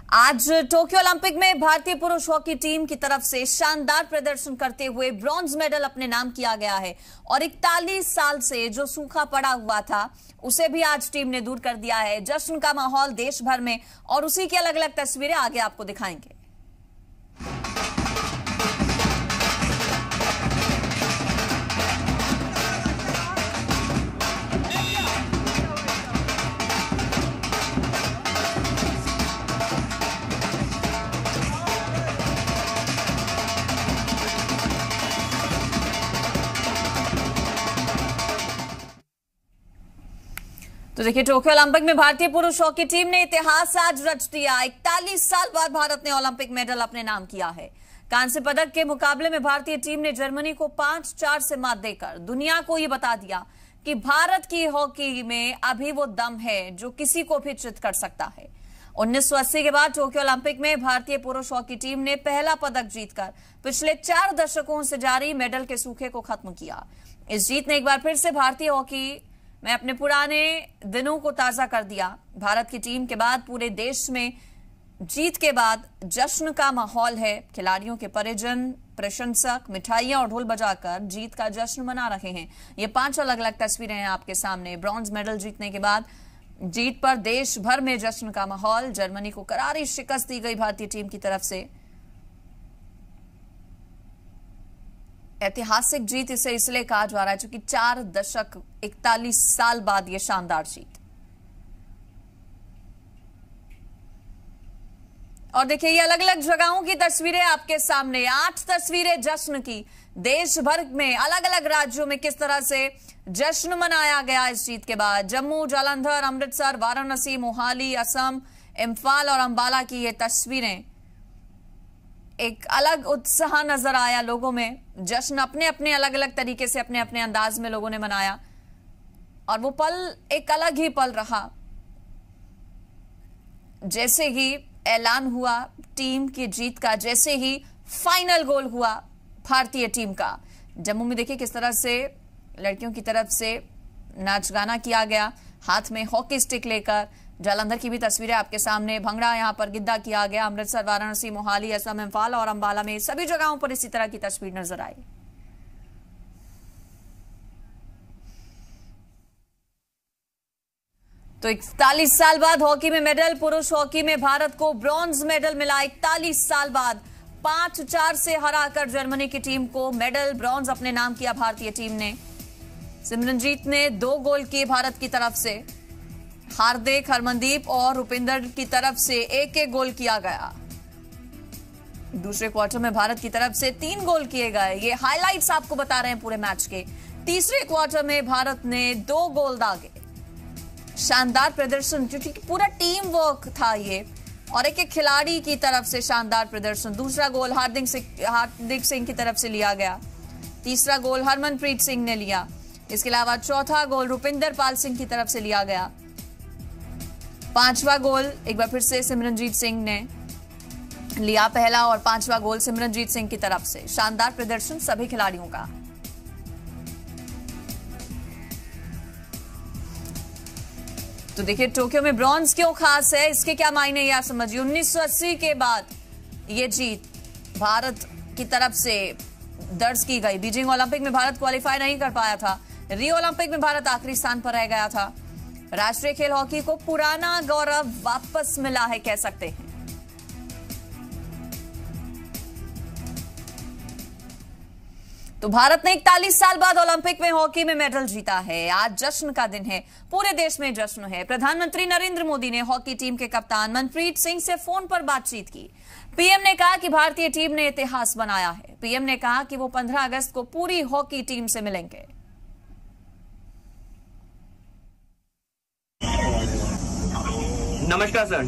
आज Tokyo Olympic में भारतीय पुरुष हॉकी टीम की तरफ से शानदार प्रदर्शन करते हुए ब्रॉन्ज मेडल अपने नाम किया गया है और 41 साल से जो सूखा पड़ा हुआ था उसे भी आज टीम ने दूर कर दिया है। जश्न का माहौल देश भर में और उसी की अलग अलग तस्वीरें आगे आपको दिखाएंगे। तो देखिए, टोक्यो ओलंपिक में भारतीय पुरुष हॉकी टीम ने इतिहास आज रच दिया। 41 साल बाद भारत ने ओलंपिक मेडल अपने नाम किया है। कांस्य पदक के मुकाबले में भारतीय टीम ने जर्मनी को 5-4 से मात देकर दुनिया को ये बता दिया कि भारत की हॉकी में अभी वो दम है जो किसी को भी चित कर सकता है। 1980 के बाद टोक्यो ओलंपिक में भारतीय पुरुष हॉकी टीम ने पहला पदक जीतकर पिछले 4 दशकों से जारी मेडल के सूखे को खत्म किया। इस जीत ने एक बार फिर से भारतीय हॉकी में अपने पुराने दिनों को ताजा कर दिया। भारत की टीम के बाद पूरे देश में जीत के बाद जश्न का माहौल है। खिलाड़ियों के परिजन, प्रशंसक मिठाइयां और ढोल बजाकर जीत का जश्न मना रहे हैं। ये 5 अलग अलग तस्वीरें हैं आपके सामने। ब्रॉन्ज मेडल जीतने के बाद जीत पर देश भर में जश्न का माहौल। जर्मनी को करारी शिकस्त दी गई भारतीय टीम की तरफ से। ऐतिहासिक जीत इसे इसलिए कहा जा रहा है क्योंकि 4 दशक 41 साल बाद यह शानदार जीत। और देखिए, ये अलग अलग जगहों की तस्वीरें आपके सामने। 8 तस्वीरें जश्न की। देश भर में अलग अलग राज्यों में किस तरह से जश्न मनाया गया इस जीत के बाद। जम्मू, जालंधर, अमृतसर, वाराणसी, मोहाली, असम, इम्फाल और अंबाला की ये तस्वीरें। एक अलग उत्साह नजर आया लोगों में। जश्न अपने अपने अलग अलग तरीके से अपने अपने अंदाज में लोगों ने मनाया और वो पल एक अलग ही पल रहा। जैसे ही ऐलान हुआ टीम की जीत का, जैसे ही फाइनल गोल हुआ भारतीय टीम का, जम्मू में देखिए किस तरह से लड़कियों की तरफ से नाच गाना किया गया, हाथ में हॉकी स्टिक लेकर। जालंधर की भी तस्वीरें आपके सामने। भंगड़ा यहां पर गिद्दा किया गया। अमृतसर, वाराणसी, मोहाली, असम, इम्फाल और अंबाला में सभी जगहों पर इसी तरह की तस्वीर नजर आई। तो 41 साल बाद हॉकी में मेडल। पुरुष हॉकी में भारत को ब्रॉन्ज मेडल मिला। 41 साल बाद 5-4 से हराकर जर्मनी की टीम को मेडल ब्रॉन्ज अपने नाम किया भारतीय टीम ने। सिमरनजीत ने 2 गोल किए भारत की तरफ से। हार्दिक, हरमनदीप और रुपिंदर की तरफ से 1-1 गोल किया गया। दूसरे क्वार्टर में भारत की तरफ से 3 गोल किए गए। ये हाइलाइट्स आपको बता रहे हैं पूरे मैच के। तीसरे क्वार्टर में भारत ने 2 गोल दागे। शानदार प्रदर्शन, क्योंकि पूरा टीम वर्क था ये और एक एक खिलाड़ी की तरफ से शानदार प्रदर्शन। दूसरा गोल हार्दिक सिंह की तरफ से लिया गया। तीसरा गोल हरमनप्रीत सिंह ने लिया। इसके अलावा चौथा गोल रुपिंदर पाल सिंह की तरफ से लिया गया। 5वां गोल एक बार फिर से सिमरनजीत सिंह ने लिया पहला और 5वां गोल सिमरनजीत सिंह की तरफ से। शानदार प्रदर्शन सभी खिलाड़ियों का। तो देखिए, टोक्यो में ब्रॉन्ज क्यों खास है, इसके क्या मायने ये आप समझिए। 1980 के बाद ये जीत भारत की तरफ से दर्ज की गई। बीजिंग ओलंपिक में भारत क्वालिफाई नहीं कर पाया था। रियो ओलंपिक में भारत आखिरी स्थान पर रह गया था। राष्ट्रीय खेल हॉकी को पुराना गौरव वापस मिला है, कह सकते हैं। तो भारत ने 41 साल बाद ओलंपिक में हॉकी में मेडल जीता है। आज जश्न का दिन है, पूरे देश में जश्न है। प्रधानमंत्री नरेंद्र मोदी ने हॉकी टीम के कप्तान मनप्रीत सिंह से फोन पर बातचीत की। पीएम ने कहा कि भारतीय टीम ने इतिहास बनाया है। पीएम ने कहा कि वो 15 अगस्त को पूरी हॉकी टीम से मिलेंगे। नमस्कार sir.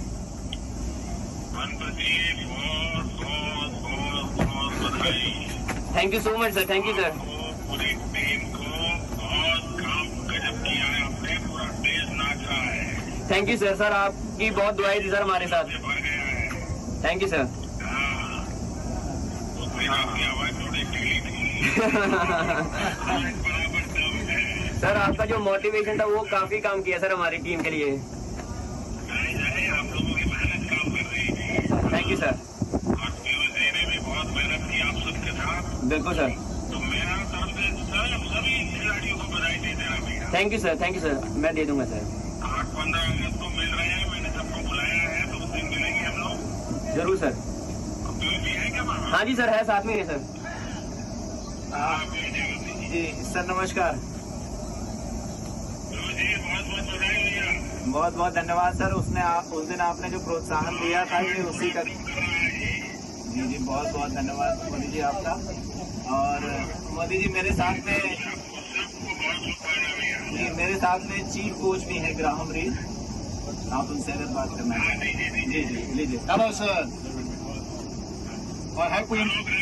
Thank you so much sir. Thank you sir. पूरी टीम को बहुत काम गजब किया है आपने, पूरा देश नाचा है। Thank you sir. सर आपकी बहुत दुआएं थी सर हमारे साथ। भर गया है। Thank you sir. उस दिन आपकी आवाज थोड़ी ढीली थी। बराबर दम है सर। आपका जो मोटिवेशन था वो काफी काम किया सर हमारी टीम के लिए। आप लोगों की मेहनत काम कर रही बिल्कुल सर। तो मेरा तरफ से सभी खिलाड़ियों को बधाई दे देना भैया। थैंक यू सर, मैं दे दूंगा सर। 8-15 अगस्त को मिल रहे हैं, मैंने सबको बुलाया है, तो उस दिन मिलेंगे हम लोग। जरूर सर। भी है क्या वहाँ? हाँ जी सर, है, साथ में है सर। जी सर नमस्कार। जी बहुत बहुत बधाई भैया। बहुत बहुत धन्यवाद सर। उस दिन आपने जो प्रोत्साहन दिया था कि उसी का जी बहुत बहुत धन्यवाद मोदी जी आपका। और मोदी जी मेरे साथ में चीफ कोच भी है ग्राहम रीड, आप उनसे अगर बात करना है। जी जी लीजिए। Hello, sir. I hope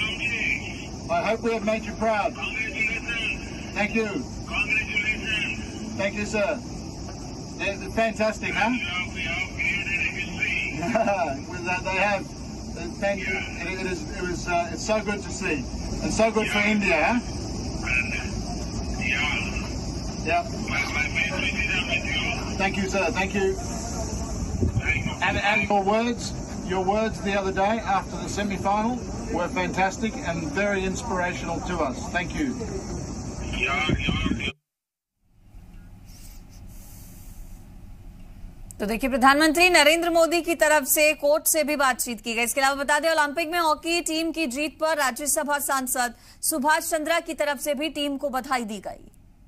we have made you proud. Thank you. Thank you, sir. They're fantastic, huh? They have. It's so good to see, and so good for India, huh? Yeah. Thank you, sir. Thank you. And your words the other day after the semi-final were fantastic and very inspirational to us. Thank you. तो देखिए, प्रधानमंत्री नरेंद्र मोदी की तरफ से coach से भी बातचीत की गई। इसके अलावा बता दें, ओलंपिक में हॉकी टीम की जीत पर राज्यसभा सांसद सुभाष चंद्रा की तरफ से भी टीम को बधाई दी गई।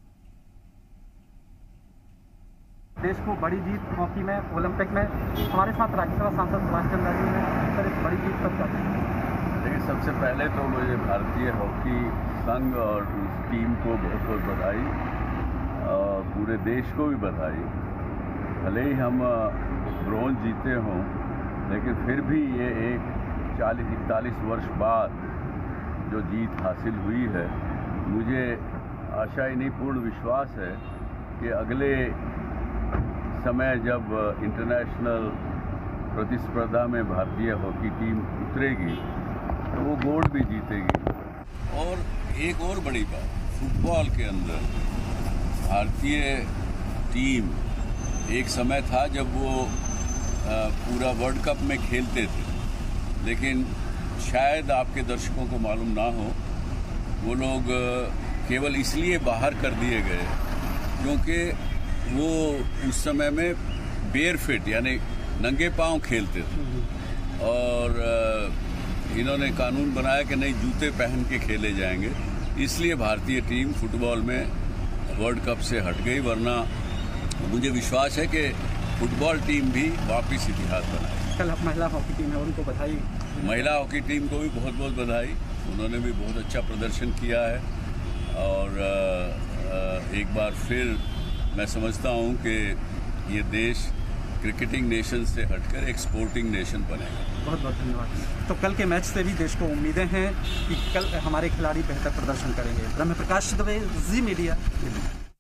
देश को बड़ी जीत हॉकी में ओलंपिक में हमारे साथ राज्यसभा सांसद सुभाष चंद्रा जी ने सर इस बड़ी जीत पर चर्चा। देखिए, सबसे पहले तो मुझे भारतीय हॉकी संघ और उस टीम को बहुत बहुत बधाई और पूरे देश को भी बधाई। भले ही हम ब्रोंज जीते हों, लेकिन फिर भी ये एक 40-41 वर्ष बाद जो जीत हासिल हुई है, मुझे आशा ही नहीं पूर्ण विश्वास है कि अगले समय जब इंटरनेशनल प्रतिस्पर्धा में भारतीय हॉकी टीम उतरेगी तो वो गोल्ड भी जीतेगी। और एक और बड़ी बात, फुटबॉल के अंदर भारतीय टीम एक समय था जब वो पूरा वर्ल्ड कप में खेलते थे, लेकिन शायद आपके दर्शकों को मालूम ना हो, वो लोग केवल इसलिए बाहर कर दिए गए क्योंकि वो उस समय में बेयर फिट यानी नंगे पांव खेलते थे। और इन्होंने कानून बनाया कि नहीं, जूते पहन के खेले जाएंगे, इसलिए भारतीय टीम फुटबॉल में वर्ल्ड कप से हट गई। वरना मुझे विश्वास है कि फुटबॉल टीम भी वापस इतिहास बनाएगी। कल महिला हॉकी टीम है, उनको बधाई। महिला हॉकी टीम को भी बहुत बहुत बधाई, उन्होंने भी बहुत अच्छा प्रदर्शन किया है। और एक बार फिर मैं समझता हूं कि ये देश क्रिकेटिंग नेशन से हटकर एक स्पोर्टिंग नेशन बनेगा। बहुत बहुत धन्यवाद। तो कल के मैच से भी देश को उम्मीदें हैं कि कल हमारे खिलाड़ी बेहतर प्रदर्शन करेंगे। ब्रह्म प्रकाश दुबे, जी मीडिया।